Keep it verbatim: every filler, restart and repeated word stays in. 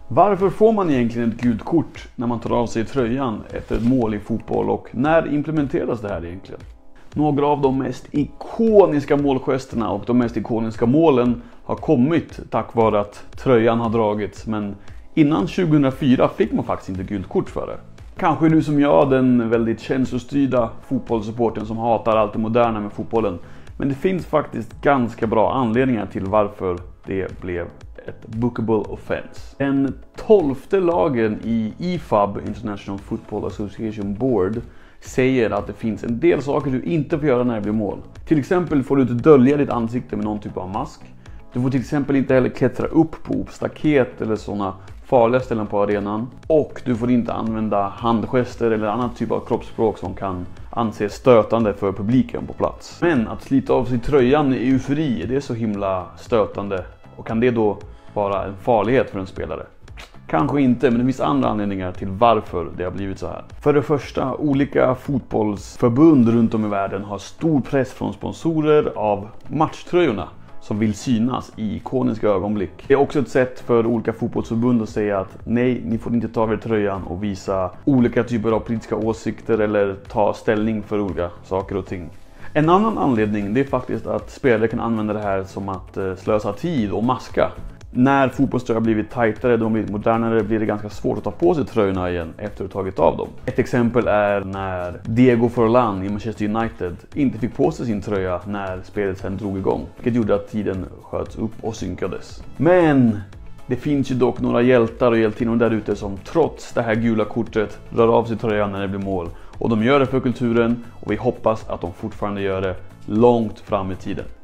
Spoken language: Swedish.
Varför får man egentligen ett gult kort när man tar av sig tröjan efter ett mål i fotboll, och när implementeras det här egentligen? Några av de mest ikoniska målgesterna och de mest ikoniska målen har kommit tack vare att tröjan har dragits, men innan tjugohundrafyra fick man faktiskt inte gult kort för det. Kanske är du som jag den väldigt känslostyrda fotbollssupporten som hatar allt det moderna med fotbollen, men det finns faktiskt ganska bra anledningar till varför det blev ett bookable offense. Den tolfte lagen i I F A B, International Football Association Board, säger att det finns en del saker du inte får göra när det blir mål. Till exempel får du inte dölja ditt ansikte med någon typ av mask. Du får till exempel inte heller klättra upp på staket eller sådana farliga ställen på arenan. Och du får inte använda handgester eller annan typ av kroppsspråk som kan anses stötande för publiken på plats. Men att slita av sig tröjan i eufori, det är så himla stötande. Och kan det då vara en farlighet för en spelare? Kanske inte, men det finns andra anledningar till varför det har blivit så här. För det första, olika fotbollsförbund runt om i världen har stor press från sponsorer av matchtröjorna som vill synas i ikoniska ögonblick. Det är också ett sätt för olika fotbollsförbund att säga att nej, ni får inte ta av er tröjan och visa olika typer av politiska åsikter eller ta ställning för olika saker och ting. En annan anledning, det är faktiskt att spelare kan använda det här som att slösa tid och maska. När fotbollströjor har blivit tajtare, de har blivit modernare, blir det ganska svårt att ta på sig tröjorna igen efter att ha tagit av dem. Ett exempel är när Diego Forlán i Manchester United inte fick på sig sin tröja när spelet sedan drog igång, vilket gjorde att tiden sköts upp och synkades. Men det finns ju dock några hjältar och hjältinnor där ute som trots det här gula kortet drar av sig tröjan när det blir mål. Och de gör det för kulturen, och vi hoppas att de fortfarande gör det långt fram i tiden.